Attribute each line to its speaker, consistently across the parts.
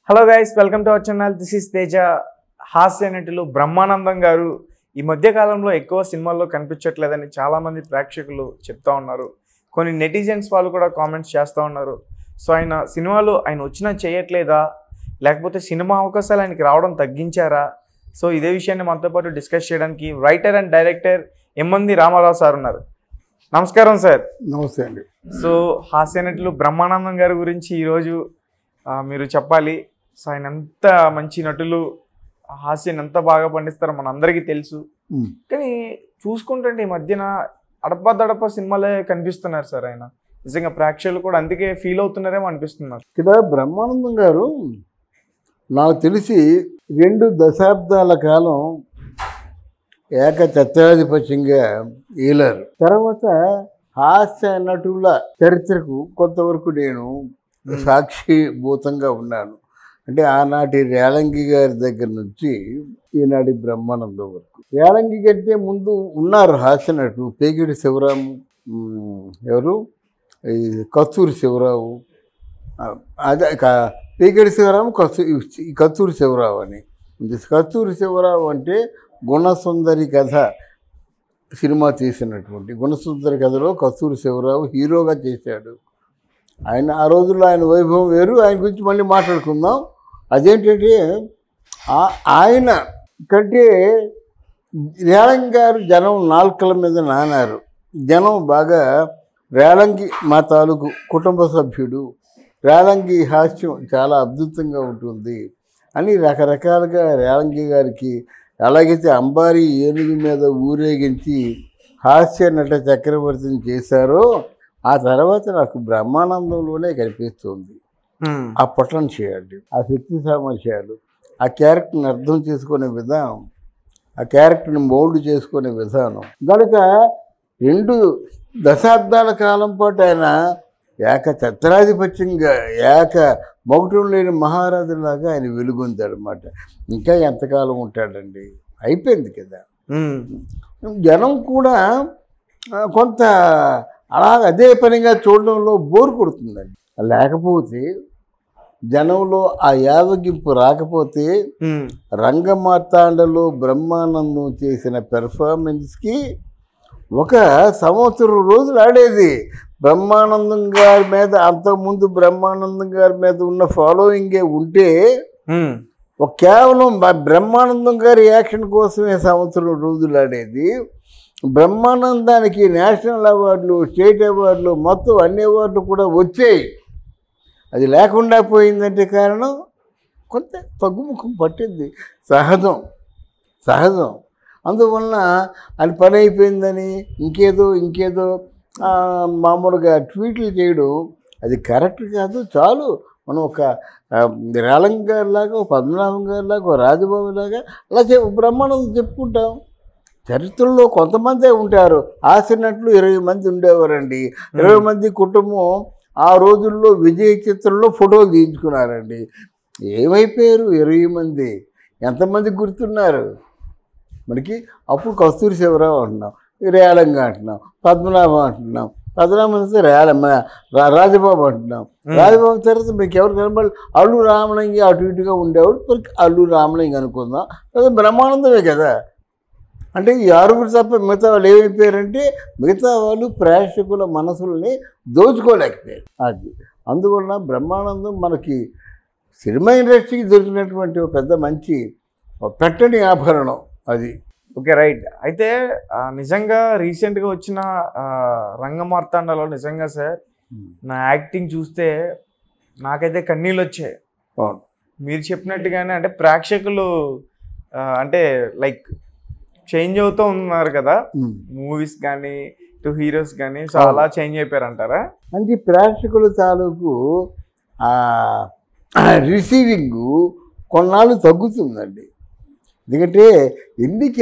Speaker 1: Hello guys, welcome to our channel. This is Teja. హాస్య నటులు బ్రహ్మానందం గారు ఈ మధ్య కాలంలో ఎక్కువ సినిమాల్లో కనిపించట్లేదని చాలామంది ప్రేక్షకులు చెప్తా ఉన్నారు. కొన్ని నెటిజన్స్ వాళ్ళు కూడా కామెంట్స్ చేస్తూ ఉన్నారు. సో సినిమాలు ఆయన వచ్చినా చేయట్లేదా, లేకపోతే సినిమా అవకాశాలు ఆయనకి రావడం తగ్గించారా? సో ఇదే విషయాన్ని మనతో పాటు డిస్కస్ చేయడానికి writer and director Immandi Ramarao sir ఉన్నారు. నమస్కారం సార్.
Speaker 2: నమస్తే అండి.
Speaker 1: సో హాస్య నటులు బ్రహ్మానందం గారి గురించి ఈరోజు మీరు చెప్పాలి. సో ఆయన ఎంత మంచి నటులు, హాస్యం ఎంత బాగా పండిస్తారో మనందరికీ తెలుసు. కానీ చూసుకుంటుంటే ఈ మధ్యన అడపదడప సినిమాలే కనిపిస్తున్నారు సార్. ఆయన నిజంగా ప్రేక్షకులు కూడా అందుకే ఫీల్ అవుతున్నారేమో అనిపిస్తున్నారు.
Speaker 2: ఇక్కడ బ్రహ్మానందం గారు నాకు తెలిసి 2 దశాబ్దాల కాలం ఏకఛత్రాధిపత్యంగా ఏలారు. తర్వాత హాస్య నటుల చరిత్రకు కొంతవరకు నేను సాక్షిభూతంగా ఉన్నాను. అంటే ఆనాటి రేలంగి గారి దగ్గర నుంచి ఈనాటి బ్రహ్మానందం వరకు. రేలంగి కంటే ముందు ఉన్నారు హాస్య నటులు. పేగిడి శివరాము, ఎవరు కస్తూరి శివరావు, అదే పేగిడి శివరాము, కస్తూరి శివరావు అని. కస్తూరి శివరావు అంటే గుణసుందరి కథ సినిమా తీసినటువంటి గుణసుందరి కథలో కస్తూరి శివరావు హీరోగా చేశాడు. ఆయన ఆ రోజుల్లో ఆయన వైభవం వేరు. ఆయన గురించి మళ్ళీ మాట్లాడుకుందాం. అదేంటంటే ఆయన కంటే రేలంగి గారు జనం నాలుకల మీద నానారు. జనం బాగా రేలంగి మా తాలూకు కుటుంబ సభ్యుడు, రేలంగి హాస్యం చాలా అద్భుతంగా ఉంటుంది అని రకరకాలుగా రేలంగి గారికి, ఎలాగైతే అంబారీ ఏనుగు మీద ఊరేగించి హాస్య నట చక్రవర్తిని చేశారో ఆ తర్వాత నాకు బ్రహ్మానందంలోనే కనిపిస్తుంది ఆ పొటెన్షియల్, ఆ శక్తి సామర్థ్యాలు, ఆ క్యారెక్టర్ని అర్థం చేసుకునే విధానం, ఆ క్యారెక్టర్ని మౌల్డ్ చేసుకునే విధానం. కనుక 2 దశాబ్దాల కాలం పాటు ఆయన ఏకఛత్రాధిపత్యంగా మొగటం లేని మహారాజులాగా ఆయన వెలుగొందాడనమాట. ఇంకా ఎంతకాలం ఉంటాడండి? అయిపోయింది కదా. జనం కూడా కొంత అలా అదే పనిగా చూడడంలో బోరు కొడుతుందండి. లేకపోతే జనంలో ఆ యావగింపు రాకపోతే రంగమార్తాండలో బ్రహ్మానందం చేసిన పెర్ఫార్మెన్స్కి 1 సంవత్సరం రోజులు ఆడేది. బ్రహ్మానందం గారి మీద అంతకుముందు బ్రహ్మానందం గారి మీద ఉన్న ఫాలోయింగే ఉంటే కేవలం బ్రహ్మానందం గారి యాక్షన్ కోసమే సంవత్సరం రోజులు ఆడేది. బ్రహ్మానందానికి నేషనల్ అవార్డులు, స్టేట్ అవార్డులు, మొత్తం అన్ని అవార్డులు కూడా వచ్చాయి. అది లేకుండా పోయిందంటే కారణం కొంత తగ్గుముఖం పట్టింది. సహజం. అందువలన అది పని అయిపోయిందని ఇంకేదో మామూలుగా ట్వీట్లు చేయడం అది కరెక్ట్ కాదు. చాలు, మనం ఒక రేలంగి గారిలాగా, పద్మనాభం గారిలాగా, రాజబాబు లాగా అలా బ్రహ్మానందం చెప్పుకుంటాం. చరిత్రలో కొంతమందే ఉంటారు. ఆశనట్లు 20 మంది ఉండేవారండి. 20 మంది కుటుంబం ఆ రోజుల్లో విజయ చిత్రంలో ఫోటోలు తీయించుకున్నారండి. ఏమైపోయారు 20 మంది? ఎంతమంది గుర్తున్నారు మనకి? అప్పుడు కస్తూరి శివరావు అంటున్నాం, రేలంగి అంటున్నాం, పద్మనాభం అంటున్నాం, పద్మనాభం రాజబాబు అంటున్నాం. రాజబాబు తర్వాత మీకు ఎవరు కనబడి అల్లు రామలింగి అటు ఇటుగా ఉండేవాడు. అల్లు రామలింగి అనుకుందాం. అది బ్రహ్మానందమే కదా. అంటే ఈ 6 తప్ప మిగతా వాళ్ళు ఏమైపోయారంటే మిగతా వాళ్ళు ప్రేక్షకుల మనసుల్ని దోచుకోలేకపోయారు. అది అందువలన బ్రహ్మానందం మనకి సినిమా ఇండస్ట్రీకి దొరికినటువంటి ఒక పెద్ద మంచి పెట్టని ఆభరణం అది.
Speaker 1: Okay, right. అయితే నిజంగా రీసెంట్గా వచ్చిన రంగమార్తాండలో నిజంగా సార్ నా యాక్టింగ్ చూస్తే నాకైతే కన్నీళ్ళు వచ్చాయి. మీరు చెప్పినట్టుగానే అంటే ప్రేక్షకులు అంటే లైక్ చేంజ్ అవుతూ ఉన్నారు కదా, మూవీస్ కానీ హీరోస్ కానీ. సో అలా చేంజ్ అయిపోయారంటారా?
Speaker 2: అంటే ప్రేక్షకుల తాలూకు రిసీవింగ్ కొన్నాళ్ళు తగ్గుతుందండి. ఎందుకంటే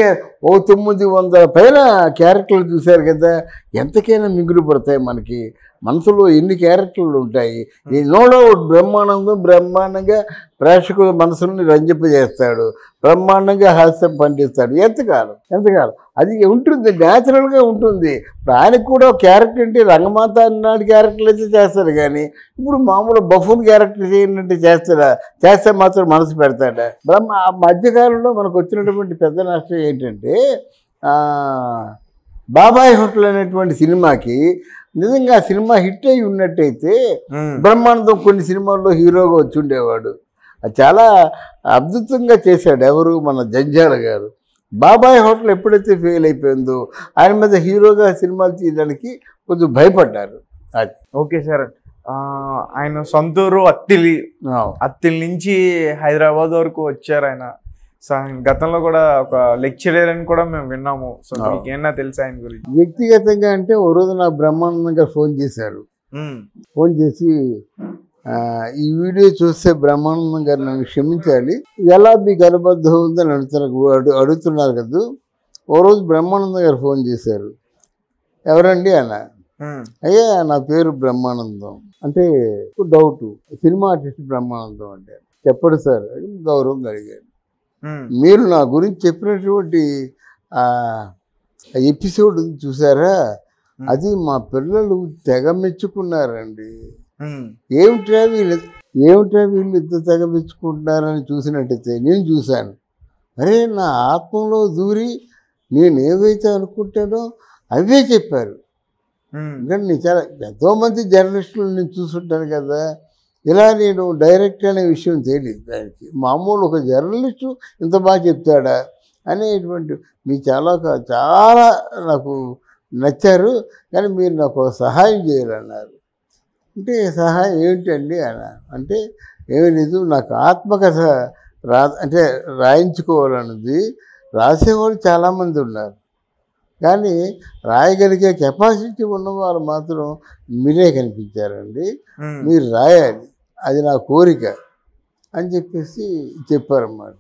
Speaker 2: 900 పైన క్యారెక్టర్లు చూశారు కదా, ఎంతకైనా మిగులు పడతాయి మనకి. మనసులో ఎన్ని క్యారెక్టర్లు ఉంటాయి. ఈ నో డౌట్ బ్రహ్మానందం బ్రహ్మాండంగా ప్రేక్షకుల మనసుల్ని రంజింపజేస్తాడు, బ్రహ్మాండంగా హాస్యం పండిస్తాడు. ఎంతకాలం అది ఉంటుంది, న్యాచురల్గా ఉంటుంది. ఆయనకు కూడా క్యారెక్టర్ అంటే రంగమాత అన్నాడు క్యారెక్టర్లు అయితే చేస్తాడు, కానీ ఇప్పుడు మామూలు బఫూన్ క్యారెక్టర్ చేయనంటే చేస్తే మాత్రం మనసు పెడతాడా? ఆ మధ్యకాలంలో మనకు వచ్చినటువంటి పెద్ద నష్టం ఏంటంటే బాబాయ్ హోటల్ అనేటువంటి సినిమాకి నిజంగా ఆ సినిమా హిట్ అయి ఉన్నట్టయితే బ్రహ్మానందం కొన్ని సినిమాల్లో హీరోగా వచ్చి ఉండేవాడు. అది చాలా అద్భుతంగా చేశాడు. ఎవరు? మన జంజాల గారు. బాబాయ్ హోటల్ ఎప్పుడైతే ఫెయిల్ అయిపోయిందో ఆయన మీద హీరోగా సినిమాలు తీయడానికి కొంచెం భయపడ్డారు. అది
Speaker 1: ఓకే సార్. ఆయన సొంతూరు అత్తిలి నుంచి హైదరాబాద్ వరకు వచ్చారు ఆయన. సో గతంలో కూడా ఒక లెక్చరర్ అని కూడా మేము విన్నాము. సో మీకు ఏమన్నా తెలుసా ఆయన గురించి?
Speaker 2: వ్యక్తిగతంగా అంటే ఓ రోజు నా బ్రహ్మానందం గారు ఫోన్ చేశారు. ఫోన్ చేసి ఈ వీడియో చూస్తే బ్రహ్మానందం గారు నన్ను క్షమించాలి, ఎలా మీకు అనుబద్ధం ఉందని అడుగుతున్నారు కదా. ఓ రోజు బ్రహ్మానందం గారు ఫోన్ చేశారు. ఎవరండి అన్న? అయ్యా నా పేరు బ్రహ్మానందం. అంటే డౌట్, సినిమా ఆర్టిస్ట్ బ్రహ్మానందం అంటే. చెప్పడు సార్ అని గౌరవంగా అడిగారు. మీరు నా గురించి చెప్పినటువంటి ఎపిసోడ్ చూసారా, అది మా పిల్లలు తెగ మెచ్చుకున్నారండి. ఏమిట్రా వీళ్ళు ఇంత తెగ మెచ్చుకుంటున్నారని చూసినట్టయితే నేను చూశాను. అరే నా ఆత్మలో దూరి నేను ఏవైతే అనుకుంటానో అవే చెప్పారు. ఎందుకంటే నేను చాలా ఎంతోమంది జర్నలిస్టులు నేను చూసుంటాను కదా. ఇలా నేను డైరెక్ట్ అనే విషయం తెలియదు దానికి. మామూలు ఒక జర్నలిస్టు ఇంత బాగా చెప్తాడా అనేటువంటి మీరు చాలా నాకు నచ్చారు, కానీ మీరు నాకు సహాయం చేయాలన్నారు. అంటే సహాయం ఏమిటండి అన్నారు. అంటే ఏమీ లేదు, నాకు ఆత్మకథ అంటే రాయించుకోవాలన్నది. రాసేవాళ్ళు చాలామంది ఉన్నారు, కానీ రాయగలిగే కెపాసిటీ ఉన్నవాళ్ళు మాత్రం మీరే కనిపించారండి. మీరు రాయాలి, అది నా కోరిక అని చెప్పారన్నమాట.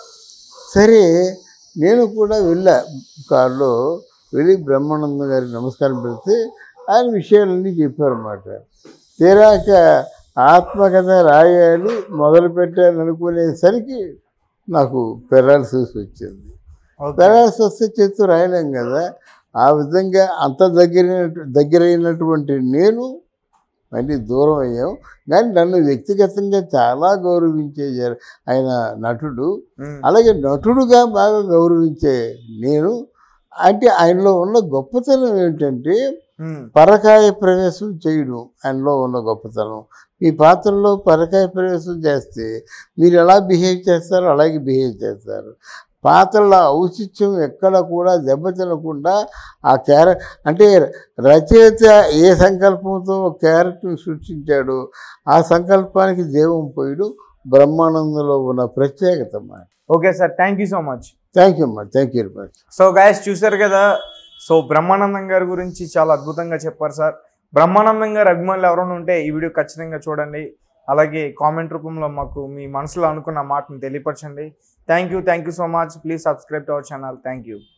Speaker 2: సరే నేను కూడా కారులో వెళ్ళి బ్రహ్మానందం గారికి నమస్కారం పెడితే ఆయన విషయాలన్నీ చెప్పారన్నమాట. తీరాక ఆత్మకథ రాయాలి మొదలు పెట్టాలని అనుకునేసరికి నాకు పెరాలసిస్ వచ్చింది. పెరాలసిస్ వస్తే చేస్తూ రాయలేం కదా. ఆ విధంగా అంత దగ్గరైనటువంటి నేను మళ్ళీ దూరం అయ్యాం. కానీ నన్ను వ్యక్తిగతంగా చాలా గౌరవించేశారు ఆయన నటుడు. అలాగే నటుడుగా బాగా గౌరవించే నేను, అంటే ఆయనలో ఉన్న గొప్పతనం ఏమిటంటే పరకాయ ప్రవేశం చేయడం ఆయనలో ఉన్న గొప్పతనం. మీ పాత్రలో పరకాయ ప్రవేశం చేస్తే మీరు ఎలా బిహేవ్ చేస్తారో అలాగే బిహేవ్ చేస్తారు. పాత్రల ఔచిత్యం ఎక్కడ కూడా దెబ్బతినకుండా ఆ అంటే రచయిత ఏ సంకల్పంతో క్యారెక్టర్ని సృష్టించాడో ఆ సంకల్పానికి జీవం పోయడం బ్రహ్మానందంలో ఉన్న ప్రత్యేకత.
Speaker 1: Okay sir, thank you so much.
Speaker 2: Thank you అమ్మా, thank you very much.
Speaker 1: So guys చూసారు కదా, సో బ్రహ్మానందం గారి గురించి చాలా అద్భుతంగా చెప్పారు సార్. బ్రహ్మానందం గారు అభిమానులు ఎవరైనా ఉంటే ఈ వీడియో ఖచ్చితంగా చూడండి. అలాగే కామెంట్ రూపంలో మాకు మీ మనసులో అనుకున్న మాటను తెలియపరచండి. Thank you so much. Please subscribe to our channel. Thank you.